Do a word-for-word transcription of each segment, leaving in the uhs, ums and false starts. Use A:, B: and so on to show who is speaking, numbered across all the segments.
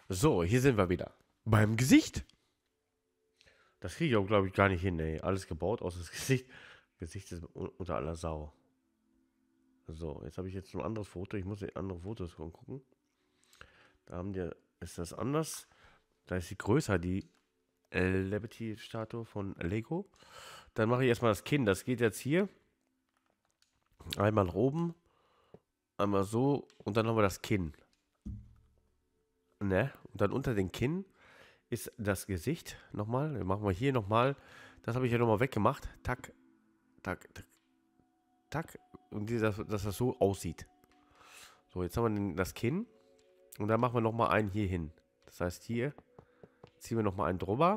A: So, hier sind wir wieder. Beim Gesicht. Das kriege ich auch, glaube ich, gar nicht hin, ey. Alles gebaut, außer das Gesicht. Gesicht ist un- unter aller Sau. So, jetzt habe ich jetzt ein anderes Foto. Ich muss die andere Fotos gucken. Da haben die, ist das anders. Da ist sie größer, die äh, Liberty-Statue von Lego. Dann mache ich erstmal das Kinn. Das geht jetzt hier. Einmal nach oben. Einmal so. Und dann haben wir das Kinn. Ne? Und dann unter den Kinn ist das Gesicht. Nochmal. Dann machen wir hier nochmal. Das habe ich ja nochmal weggemacht. Tack, tack, tack, tack. Und die, dass, dass das so aussieht. So, jetzt haben wir den, das Kinn. Und dann machen wir nochmal einen hier hin. Das heißt, hier ziehen wir nochmal einen drüber.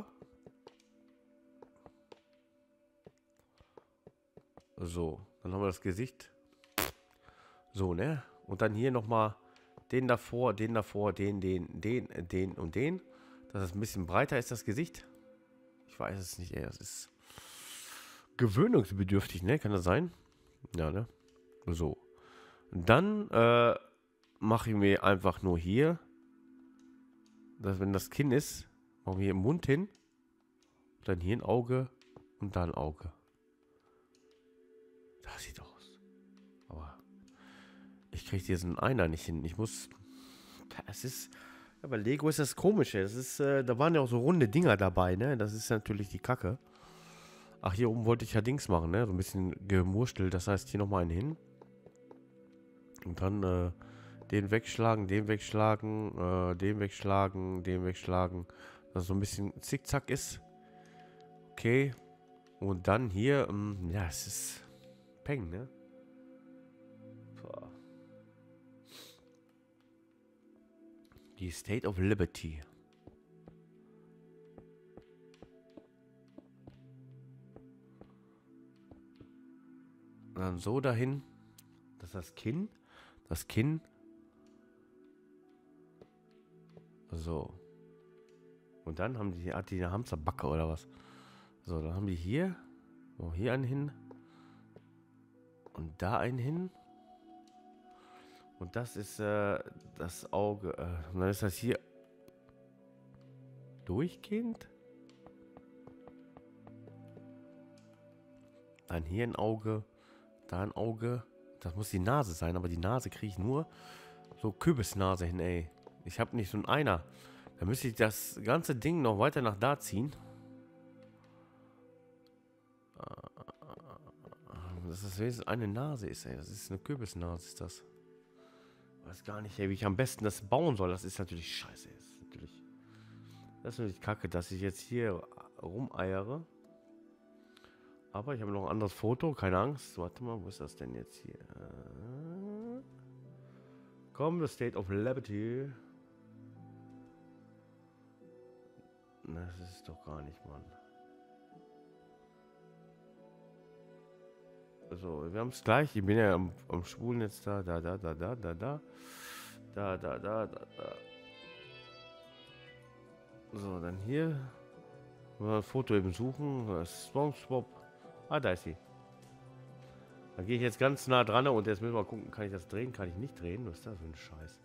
A: So, dann haben wir das Gesicht. So, ne? Und dann hier nochmal den davor, den davor, den, den, den, den und den. Dass es ein bisschen breiter ist, das Gesicht. Ich weiß es nicht, ey. Das ist gewöhnungsbedürftig, ne? Kann das sein? Ja, ne? So. Dann äh, mache ich mir einfach nur hier, dass wenn das Kinn ist, machen wir hier im Mund hin. Dann hier ein Auge und da ein Auge. Das sieht aus. Aber ich kriege diesen Einer nicht hin. Ich muss. Es ist. Ja, bei Lego ist das Komische. Das ist, äh, da waren ja auch so runde Dinger dabei, ne? Das ist natürlich die Kacke. Ach, hier oben wollte ich ja Dings machen, ne? So ein bisschen gemurstelt. Das heißt, hier nochmal einen hin. Und dann äh, den wegschlagen, den wegschlagen, äh, den wegschlagen, den wegschlagen. Dass es so ein bisschen zickzack ist. Okay. Und dann hier, ähm, ja, es ist Peng, ne? Boah. Die State of Liberty. Und dann so dahin, dass das Kinn, das Kinn, so. Und dann haben die, hat die eine Hamsterbacke oder was? So, dann haben die hier, oh, hier einen hin. Und da einen hin. Und das ist äh, das Auge. Äh, und dann ist das hier durchgehend. Dann hier ein Auge. Da ein Auge. Das muss die Nase sein, aber die Nase kriege ich nur so Kürbisnase hin, ey. Ich habe nicht so einen Einer. Da müsste ich das ganze Ding noch weiter nach da ziehen. Dass das wenigstens eine Nase ist, ey. Das ist eine Kürbisnase, ist das. Ich weiß gar nicht, ey, wie ich am besten das bauen soll. Das ist natürlich scheiße. Das ist natürlich, das ist natürlich kacke, dass ich jetzt hier rumeiere. Aber ich habe noch ein anderes Foto, keine Angst. Warte mal, wo ist das denn jetzt hier? Komm, the State of Liberty. Das ist doch gar nicht, Mann. So, wir haben es gleich. Ich bin ja am, am Schwulen jetzt da, da, da, da, da, da, da, da, da, da, da, da. So, dann hier. Mal ein Foto eben suchen. SpongeBob. Ah, da ist sie. Da gehe ich jetzt ganz nah dran und jetzt müssen wir mal gucken, kann ich das drehen? Kann ich nicht drehen? Was ist das für ein Scheiß?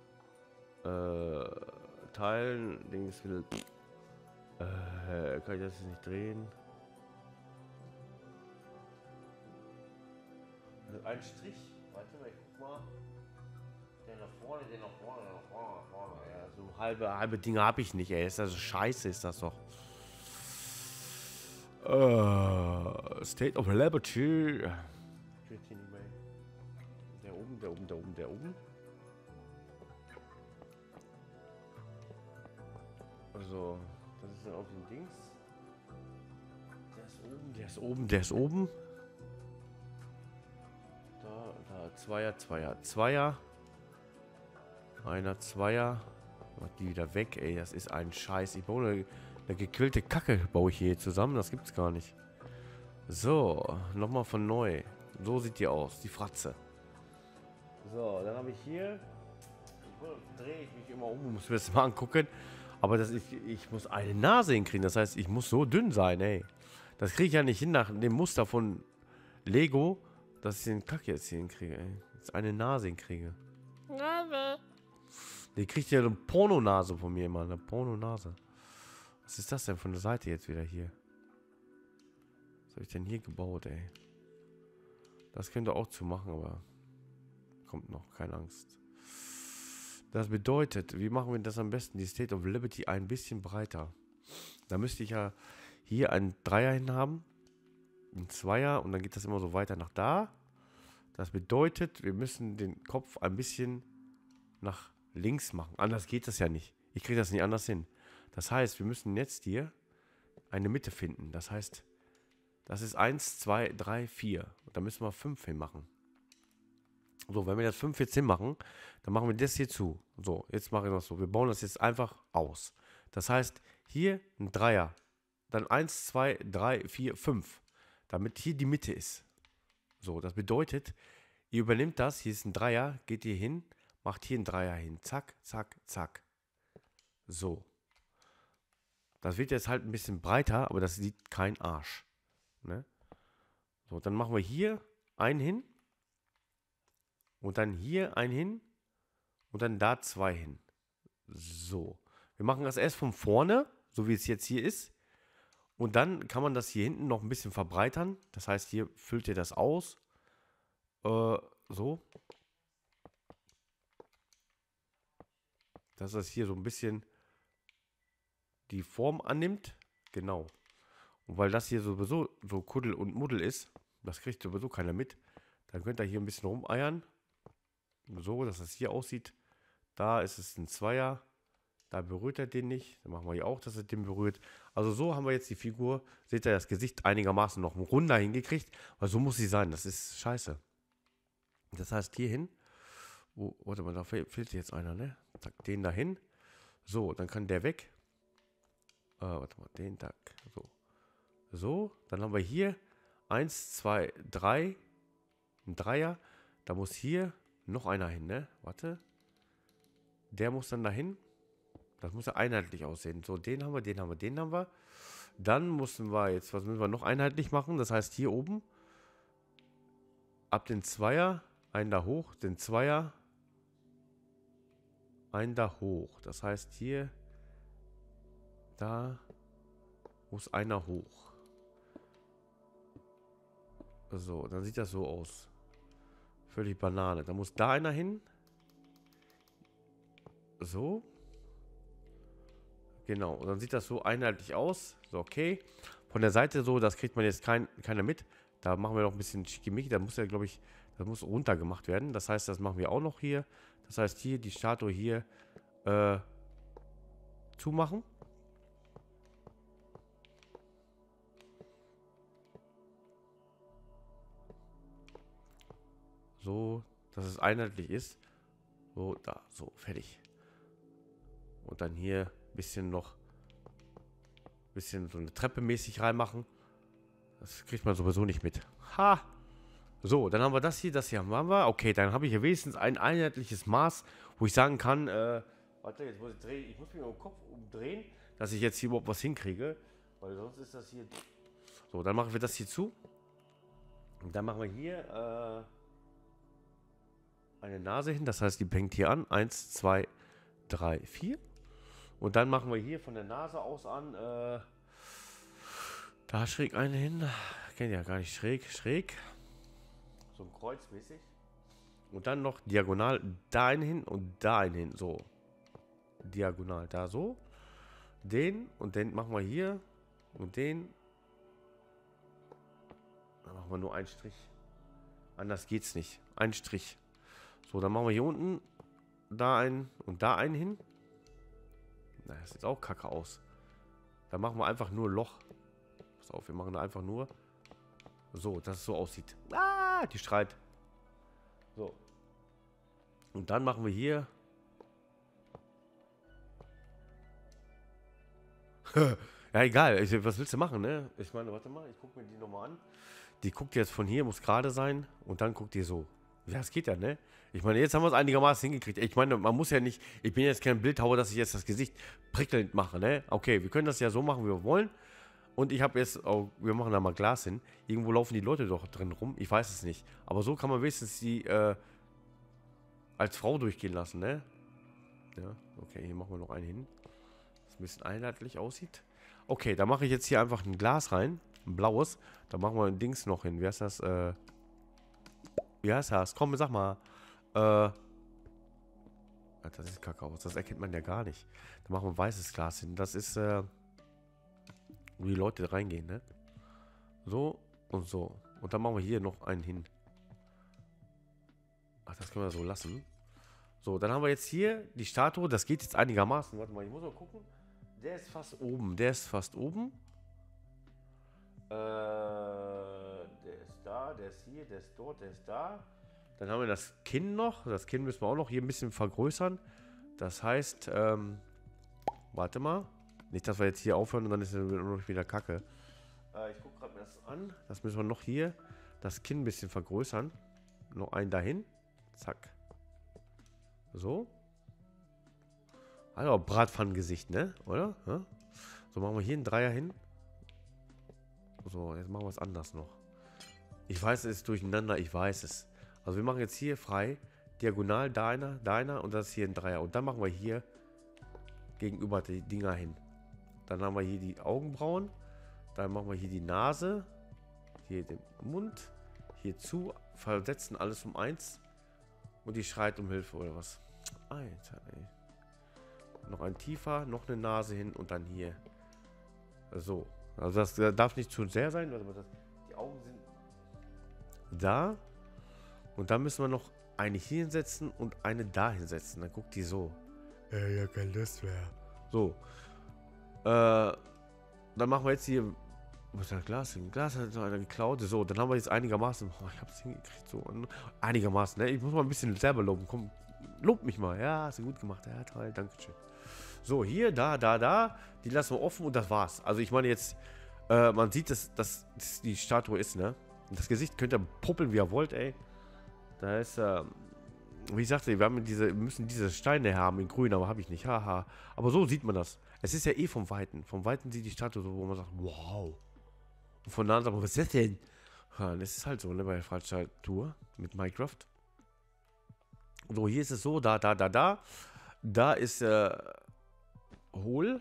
A: Äh, teilen, Dings will. Äh, kann ich das jetzt nicht drehen? Also ein Strich. Warte mal, ich guck mal. Der nach vorne, der nach vorne, der nach vorne, nach vorne. Ja, so halbe, halbe Dinge habe ich nicht, ey. Ist das scheiße, ist das doch. Uh, State of Liberty. Der oben, der oben, der oben, der oben. Also, das ist dann auch so ein Dings. Der ist oben, der ist oben, der ist oben. Da, da, Zweier, Zweier, Zweier. Einer, Zweier. Mach die wieder weg, ey. Das ist ein Scheiß. Ich baue eine, eine gequillte Kacke, baue ich hier zusammen. Das gibt's gar nicht. So, nochmal von neu. So sieht die aus, die Fratze. So, dann habe ich hier. Ich drehe ich mich immer um, muss mir das mal angucken. Aber das ist, ich muss eine Nase hinkriegen. Das heißt, ich muss so dünn sein, ey. Das kriege ich ja nicht hin nach dem Muster von Lego, dass ich den Kack jetzt hier hinkriege, ey. Jetzt eine Nase hinkriege. Nase. Die kriegt ja eine Pornonase von mir, Mann. Eine Pornonase. Was ist das denn von der Seite jetzt wieder hier? Was habe ich denn hier gebaut, ey? Das könnte auch zu machen, aber kommt noch, keine Angst. Das bedeutet, wie machen wir das am besten? Die State of Liberty ein bisschen breiter. Da müsste ich ja hier einen Dreier hin haben, ein Zweier und dann geht das immer so weiter nach da. Das bedeutet, wir müssen den Kopf ein bisschen nach links machen. Anders geht das ja nicht. Ich kriege das nicht anders hin. Das heißt, wir müssen jetzt hier eine Mitte finden. Das heißt, das ist eins, zwei, drei, vier. Und da müssen wir fünf hinmachen. So, wenn wir das fünf jetzt hinmachen, dann machen wir das hier zu. So, jetzt machen wir das so. Wir bauen das jetzt einfach aus. Das heißt, hier ein Dreier. Dann eins, zwei, drei, vier, fünf. Damit hier die Mitte ist. So, das bedeutet, ihr übernimmt das. Hier ist ein Dreier. Geht hier hin. Macht hier einen Dreier hin. Zack, zack, zack. So. Das wird jetzt halt ein bisschen breiter, aber das sieht kein Arsch. Ne? So, dann machen wir hier einen hin. Und dann hier einen hin. Und dann da zwei hin. So. Wir machen das erst von vorne, so wie es jetzt hier ist. Und dann kann man das hier hinten noch ein bisschen verbreitern. Das heißt, hier füllt ihr das aus. Äh, so. Dass das hier so ein bisschen die Form annimmt. Genau. Und weil das hier sowieso so Kuddel und Muddel ist, das kriegt sowieso keiner mit, dann könnt ihr hier ein bisschen rumeiern. So, dass das hier aussieht. Da ist es ein Zweier. Da berührt er den nicht. Dann machen wir hier auch, dass er den berührt. Also so haben wir jetzt die Figur. Seht ihr, das Gesicht einigermaßen noch runder hingekriegt. Weil so muss sie sein. Das ist scheiße. Das heißt, hier hin. Oh, warte mal, da fehlt jetzt einer, ne? Zack, den da hin. So, dann kann der weg. Äh, warte mal, den, Tag. So. So, dann haben wir hier eins, zwei, drei. Ein Dreier. Da muss hier noch einer hin, ne? Warte. Der muss dann dahin. Das muss ja einheitlich aussehen. So, den haben wir, den haben wir, den haben wir. Dann müssen wir jetzt, was müssen wir noch einheitlich machen? Das heißt, hier oben ab den Zweier, einen da hoch, den Zweier, einen da hoch. Das heißt, hier, da muss einer hoch. So, dann sieht das so aus. Völlig Banane. Da muss da einer hin. So. Genau, und dann sieht das so einheitlich aus. So, okay. Von der Seite so, das kriegt man jetzt kein, keiner mit. Da machen wir noch ein bisschen Schickimicki. Da muss ja, glaube ich, das muss runter gemacht werden. Das heißt, das machen wir auch noch hier. Das heißt, hier die Statue hier äh, zumachen. So, dass es einheitlich ist. So, da, so, fertig. Und dann hier ein bisschen noch, ein bisschen so eine Treppe mäßig reinmachen. Das kriegt man sowieso nicht mit. Ha! So, dann haben wir das hier, das hier haben wir. Okay, dann habe ich hier wenigstens ein einheitliches Maß, wo ich sagen kann, äh, warte, jetzt muss ich drehen, ich muss mich im Kopf umdrehen, dass ich jetzt hier überhaupt was hinkriege. Weil sonst ist das hier... So, dann machen wir das hier zu. Und dann machen wir hier, äh, eine Nase hin, das heißt, die fängt hier an. Eins, zwei, drei, vier. Und dann machen wir hier von der Nase aus an, äh, da schräg eine hin. Kennt ja gar nicht schräg, schräg. So ein Kreuz mäßig. Und dann noch diagonal da einen hin und da einen hin. So. Diagonal da so. Den und den machen wir hier. Und den. Dann machen wir nur einen Strich. Anders geht's nicht. Ein Strich. So, dann machen wir hier unten da einen und da einen hin. Na, das sieht auch kacke aus. Dann machen wir einfach nur Loch. Pass auf, wir machen da einfach nur so, dass es so aussieht. Ah, die schreit. So. Und dann machen wir hier. Ja, egal. Ich, was willst du machen, ne? Ich meine, warte mal, ich gucke mir die nochmal an. Die guckt jetzt von hier, muss gerade sein. Und dann guckt die so. Ja, das geht ja, ne? Ich meine, jetzt haben wir es einigermaßen hingekriegt. Ich meine, man muss ja nicht, ich bin jetzt kein Bildhauer, dass ich jetzt das Gesicht prickelnd mache, ne? Okay, wir können das ja so machen, wie wir wollen. Und ich habe jetzt, oh, wir machen da mal Glas hin. Irgendwo laufen die Leute doch drin rum. Ich weiß es nicht. Aber so kann man wenigstens die äh, als Frau durchgehen lassen, ne? Ja, okay, hier machen wir noch einen hin. Das ein bisschen einheitlich aussieht. Okay, da mache ich jetzt hier einfach ein Glas rein. Ein blaues. Da machen wir ein Dings noch hin. Wie heißt das? Äh, wie heißt das? Komm, sag mal. Äh, das ist Kakao. Das erkennt man ja gar nicht. Da machen wir ein weißes Glas hin. Das ist, äh, wo die Leute reingehen, ne? So und so. Und dann machen wir hier noch einen hin. Ach, das können wir so lassen. So, dann haben wir jetzt hier die Statue. Das geht jetzt einigermaßen. Warte mal, ich muss mal gucken. Der ist fast oben. Der ist fast oben. Äh, der ist da, der ist hier, der ist dort, der ist da. Dann haben wir das Kinn noch. Das Kinn müssen wir auch noch hier ein bisschen vergrößern. Das heißt, ähm, warte mal. Nicht, dass wir jetzt hier aufhören und dann ist es nur noch wieder Kacke. Äh, ich gucke gerade mir das an. Das müssen wir noch hier, das Kinn ein bisschen vergrößern. Noch einen dahin. Zack. So. Also Bratpfannengesicht, ne? Oder? Ja? So, machen wir hier einen Dreier hin. So, jetzt machen wir es anders noch. Ich weiß, es ist durcheinander, ich weiß es. Also wir machen jetzt hier frei, diagonal, da einer, da einer und das ist hier ein Dreier. Und dann machen wir hier gegenüber die Dinger hin. Dann haben wir hier die Augenbrauen. Dann machen wir hier die Nase. Hier den Mund. Hier zu. Versetzen alles um eins. Und die schreit um Hilfe oder was. Alter, ey. Noch ein tiefer, noch eine Nase hin und dann hier. So. Also das darf nicht zu sehr sein. Also das, die Augen sind da. Und dann müssen wir noch eine hier hinsetzen und eine da hinsetzen. Dann guckt die so. Ja, ja, keine Lust mehr. So. Äh, dann machen wir jetzt hier. Was ist das Glas? Ein Glas hat einer geklaut. So, dann haben wir jetzt einigermaßen. Oh, ich hab's hingekriegt. So. Einigermaßen, ne? Ich muss mal ein bisschen selber loben. Komm, lob mich mal. Ja, hast du gut gemacht. Ja, toll. Dankeschön. So, hier, da, da, da. Die lassen wir offen und das war's. Also, ich meine jetzt. Äh, man sieht, dass das die Statue ist, ne? Und das Gesicht könnt ihr puppeln, wie ihr wollt, ey. Da ist, ähm, wie ich sagte, wir haben diese, müssen diese Steine haben in grün, aber habe ich nicht. Haha. Aber so sieht man das. Es ist ja eh vom Weiten. Vom Weiten sieht die Statue so, wo man sagt, wow. Und von da an sagt man, was ist das denn? Ja, das ist halt so, ne, bei der Freischalttour mit Minecraft. So, hier ist es so, da, da, da, da. Da ist, äh, hohl.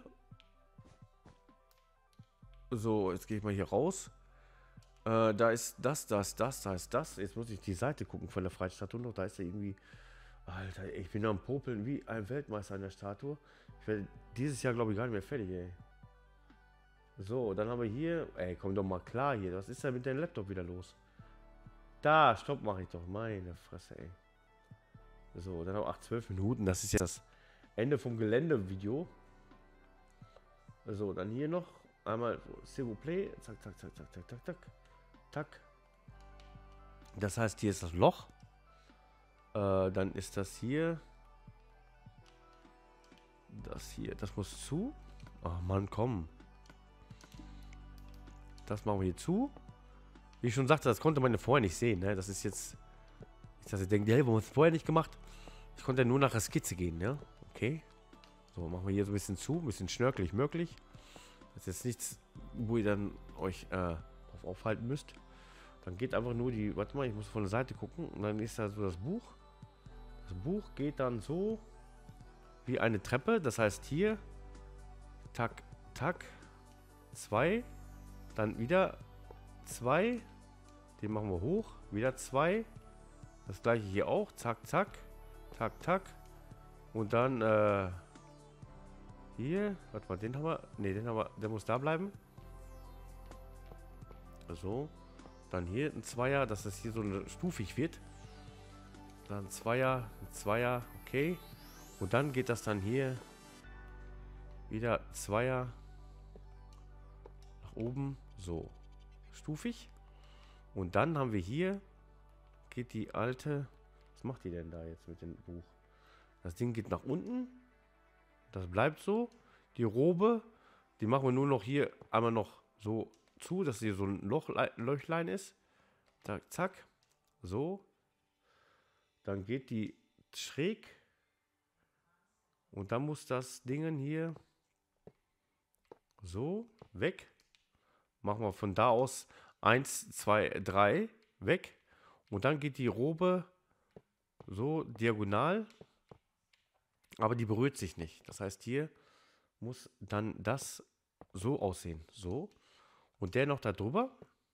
A: So, jetzt gehe ich mal hier raus. Äh, da ist das, das, das, da ist das. Jetzt muss ich die Seite gucken von der Freistatue noch. Da ist ja irgendwie. Alter, ich bin am Popeln wie ein Weltmeister an der Statue. Ich werde dieses Jahr, glaube ich, gar nicht mehr fertig, ey. So, dann haben wir hier. Ey, komm doch mal klar hier. Was ist da mit deinem Laptop wieder los? Da, Stopp mache ich doch. Meine Fresse, ey. So, dann noch acht, zwölf Minuten. Das ist jetzt das Ende vom Gelände-Video. So, dann hier noch. Einmal so, s'il vous plaît. Zack, zack, zack, zack, zack, zack, zack. Tack. Das heißt, hier ist das Loch. Äh, dann ist das hier. Das hier. Das muss zu. Ach Mann, komm. Das machen wir hier zu. Wie ich schon sagte, das konnte man ja vorher nicht sehen. Ne? Das ist jetzt. Ich dachte, ich denke, hey, warum hast du vorher nicht gemacht? Ich konnte ja nur nach der Skizze gehen, ja. Okay. So, machen wir hier so ein bisschen zu. Ein bisschen schnörkelig möglich. Das ist jetzt nichts, wo ihr dann euch äh, drauf aufhalten müsst. Dann geht einfach nur die, warte mal, ich muss von der Seite gucken. Und dann ist da so das Buch. Das Buch geht dann so wie eine Treppe. Das heißt hier, tack, tack, zwei. Dann wieder zwei. Den machen wir hoch. Wieder zwei. Das gleiche hier auch. Zack, zack. Tack, tack. Und dann, äh, hier, warte mal, den haben wir. Ne, den haben wir. Der muss da bleiben. So. Dann hier ein Zweier, dass das hier so eine stufig wird. Dann Zweier, ein Zweier, okay. Und dann geht das dann hier wieder Zweier nach oben. So. Stufig. Und dann haben wir hier. Geht die alte. Was macht die denn da jetzt mit dem Buch? Das Ding geht nach unten. Das bleibt so. Die Robe, die machen wir nur noch hier einmal noch so zu, dass hier so ein Loch, Löchlein ist. Zack, zack. So. Dann geht die schräg. Und dann muss das Ding hier so weg. Machen wir von da aus eins, zwei, drei weg. Und dann geht die Robe so diagonal aber die berührt sich nicht. Das heißt, hier muss dann das so aussehen. So. Und der noch da drüber.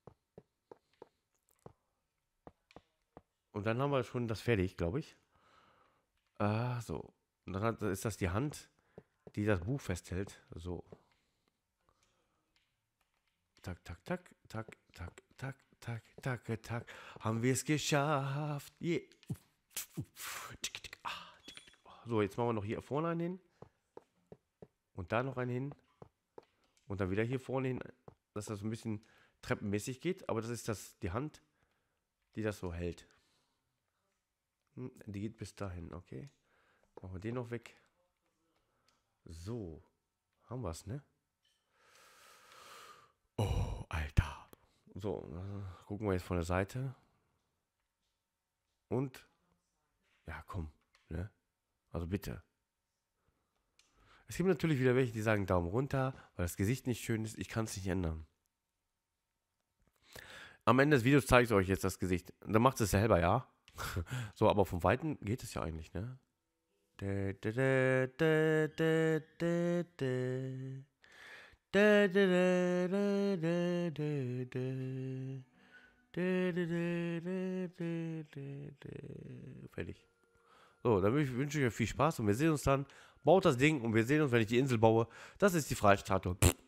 A: Und dann haben wir schon das fertig, glaube ich. Ah, so. Und dann hat, ist das die Hand, die das Buch festhält. So. Tak, tak, tak, tak, tak, tak, tak, tak, tak. Haben wir es geschafft. Yeah. So, jetzt machen wir noch hier vorne einen hin. Und da noch einen hin. Und dann wieder hier vorne hin, dass das ein bisschen treppenmäßig geht. Aber das ist das, die Hand, die das so hält. Hm, die geht bis dahin, okay. Machen wir den noch weg. So. Haben wir es, ne? Oh, Alter. So, äh, gucken wir jetzt von der Seite. Und, ja, komm, ne? Also bitte. Es gibt natürlich wieder welche, die sagen Daumen runter, weil das Gesicht nicht schön ist. Ich kann es nicht ändern. Am Ende des Videos zeige ich euch jetzt das Gesicht. Dann macht es selber, ja? So, aber vom Weiten geht es ja eigentlich, ne? Fertig. So, dann wünsche ich euch viel Spaß und wir sehen uns dann. Baut das Ding und wir sehen uns, wenn ich die Insel baue. Das ist die Freiheitsstatue.